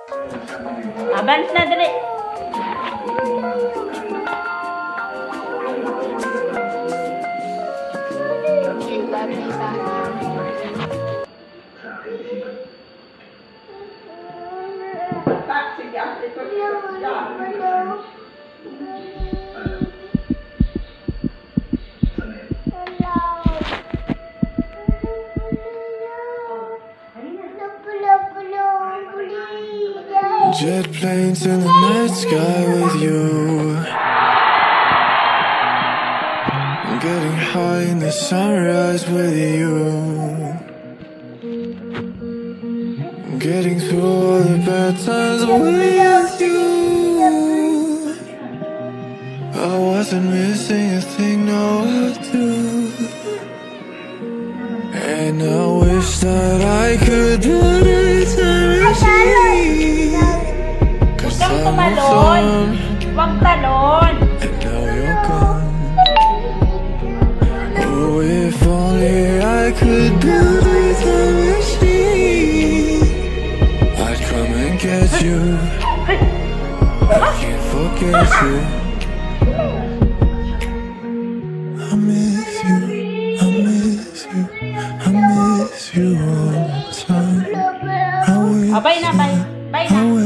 Abans na, dali. Jet planes in the night sky with you. I'm getting high in the sunrise with you. I'm getting through all the bad times with you. I wasn't missing a thing, no I do. And I wish that I could put a time machine. Cause I moved on, Wag talon. and now you're gone. Oh, if only I could build a time machine, I'd come and get you. I can't forget you. I miss you, I miss you, I miss you all the time. I wait Bye na, bye. Bye na.